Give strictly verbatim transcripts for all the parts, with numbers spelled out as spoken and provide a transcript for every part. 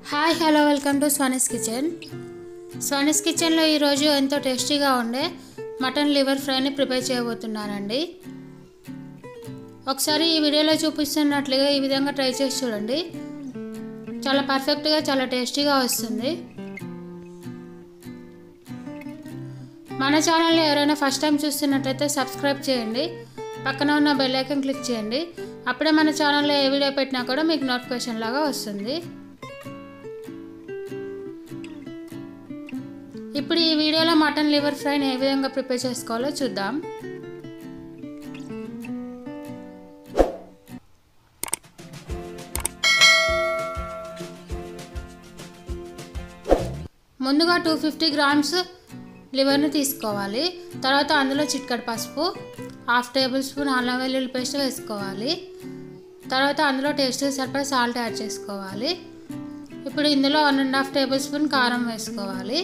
Hi hello welcome to Swani's kitchen. Swani's కిచెన్లో ఈరోజు ఎంతో టేస్టీగా ఉండే మటన్ లివర్ ఫ్రైని ప్రిపేర్ చేయబోతున్నానండి. ఒకసారి ఈ వీడియోలో చూపిస్తున్నట్లుగా ఈ విధంగా ట్రై చేసి చూడండి. చాలా పర్ఫెక్ట్గా చాలా టేస్టీగా వస్తుంది. మన ఛానల్ని ఎవరైనా ఫస్ట్ టైం చూస్తున్నట్లయితే సబ్స్క్రైబ్ చేయండి, పక్కన ఉన్న బెల్ ఐకాన్ క్లిక్ చేయండి. అప్పుడే మన ఛానల్లో ఏ వీడియో పెట్టినా కూడా మీకు నోటిఫికేషన్ లాగా వస్తుంది. ఇప్పుడు ఈ వీడియోలో మటన్ లివర్ ఫ్రైని ఏ విధంగా ప్రిపేర్ చేసుకోవాలో చూద్దాం. ముందుగా టూ ఫిఫ్టీ గ్రామ్స్ లివర్ని తీసుకోవాలి. తర్వాత అందులో చిటికెడు పసుపు, హాఫ్ టేబుల్ స్పూన్ అల్లం వెల్లుల్లి పేస్ట్ వేసుకోవాలి. తర్వాత అందులో టేస్ట్కి సరిపడా సాల్ట్ యాడ్ చేసుకోవాలి. ఇప్పుడు ఇందులో one and half tablespoon కారం వేసుకోవాలి.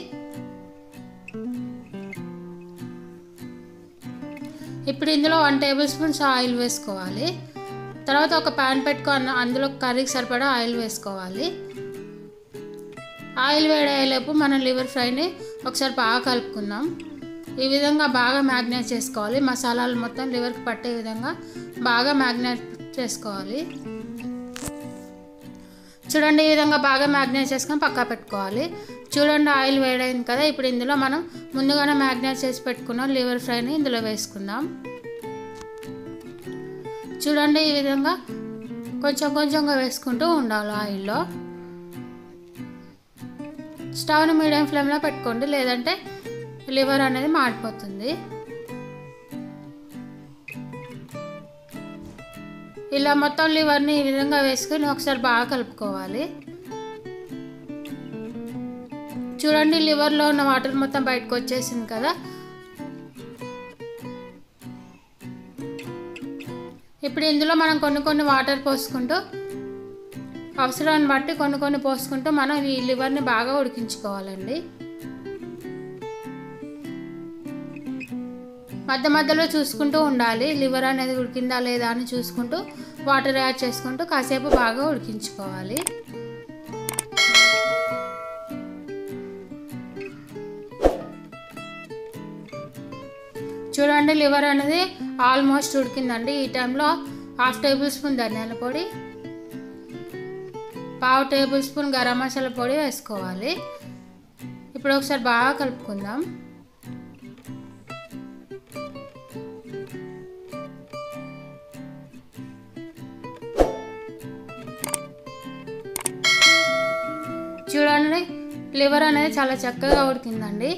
ఇప్పుడు ఇందులో వన్ టేబుల్ స్పూన్స్ ఆయిల్ వేసుకోవాలి. తర్వాత ఒక ప్యాన్ పెట్టుకొని అందులో కర్రీకి సరిపడా ఆయిల్ వేసుకోవాలి. ఆయిల్ వేడయ్యేలోపు మనం లివర్ ఫ్రైని ఒకసారి బాగా కలుపుకుందాం. ఈ విధంగా బాగా మ్యాగ్నేట్ చేసుకోవాలి. మసాలాలు మొత్తం లివర్కి పట్టే విధంగా బాగా మ్యాగ్నేట్ చేసుకోవాలి. చూడండి, ఈ విధంగా బాగా మ్యాగ్నేట్ చేసుకొని పక్కా పెట్టుకోవాలి. చూడండి, ఆయిల్ వేడైంది కదా. ఇప్పుడు ఇందులో మనం ముందుగానే మ్యాగ్నేట్ చేసి పెట్టుకున్న లివర్ ఫ్రైని ఇందులో వేసుకుందాం. చూడండి, ఈ విధంగా కొంచెం కొంచెంగా వేసుకుంటూ ఉండాలి ఆయిల్లో. స్టవ్ని మీడియం ఫ్లేమ్లో పెట్టుకోండి, లేదంటే లివర్ అనేది మాడిపోతుంది. ఇలా మొత్తం లివర్ని ఈ విధంగా వేసుకొని ఒకసారి బాగా కలుపుకోవాలి. చూడండి, లివర్లో ఉన్న వాటర్ మొత్తం బయటకు వచ్చేసింది కదా. ఇప్పుడు ఇందులో మనం కొన్ని కొన్ని వాటర్ పోసుకుంటూ అవసరాన్ని బట్టి కొన్ని కొన్ని పోసుకుంటూ మనం ఈ లివర్ని బాగా ఉడికించుకోవాలండి. మధ్య మధ్యలో చూసుకుంటూ ఉండాలి, లివర్ అనేది ఉడికిందా లేదా అని చూసుకుంటూ వాటర్ యాడ్ చేసుకుంటూ కాసేపు బాగా ఉడికించుకోవాలి. చూడండి, లివర్ అనేది ఆల్మోస్ట్ ఉడికిందండి. ఈ టైంలో హాఫ్ టేబుల్ స్పూన్ ధనియాల పొడి, పావు టేబుల్ స్పూన్ గరం మసాలా పొడి వేసుకోవాలి. ఇప్పుడు ఒకసారి బాగా కలుపుకుందాం. చూడండి, లివర్ అనేది చాలా చక్కగా ఉడికిందండి.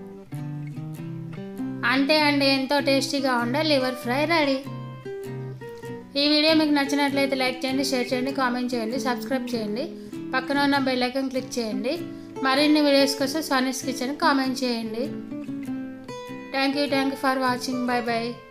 అంతే అండి, ఎంతో టేస్టీగా ఉండే లివర్ ఫ్రై రెడీ. ఈ వీడియో మీకు నచ్చినట్లయితే లైక్ చేయండి, షేర్ చేయండి, కామెంట్ చేయండి, సబ్స్క్రైబ్ చేయండి, పక్కన ఉన్న బెల్ ఐకాన్ క్లిక్ చేయండి. మరిన్ని వీడియోస్ కోసం స్వానిస్ కిచెన్ కామెంట్ చేయండి. Thank you thank you for watching. Bye by.